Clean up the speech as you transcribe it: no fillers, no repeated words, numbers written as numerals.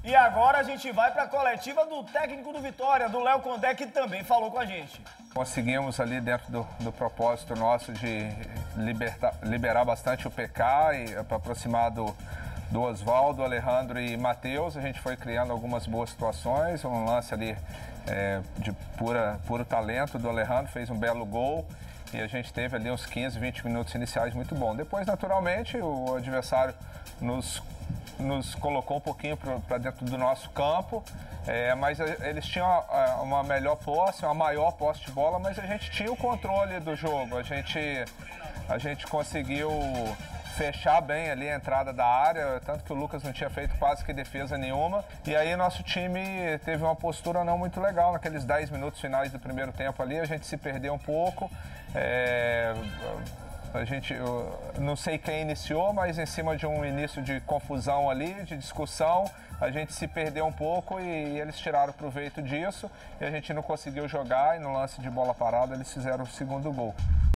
E agora a gente vai para a coletiva do técnico do Vitória, do Léo Condé, que também falou com a gente. Conseguimos ali dentro do propósito nosso de liberar bastante o PK e para aproximar do Oswaldo, Alejandro e Matheus. A gente foi criando algumas boas situações, um lance ali de puro talento do Alejandro, fez um belo gol. E a gente teve ali uns 15, 20 minutos iniciais muito bom. Depois, naturalmente, o adversário nos colocou um pouquinho para dentro do nosso campo, mas eles tinham uma melhor posse, uma maior posse de bola, mas a gente tinha o controle do jogo. A gente conseguiu fechar bem ali a entrada da área, tanto que o Lucas não tinha feito quase que defesa nenhuma. E aí nosso time teve uma postura não muito legal naqueles 10 minutos finais do primeiro tempo ali, a gente se perdeu um pouco. Eu não sei quem iniciou, mas em cima de um início de confusão ali, de discussão, a gente se perdeu um pouco e eles tiraram proveito disso e a gente não conseguiu jogar e no lance de bola parada eles fizeram o segundo gol.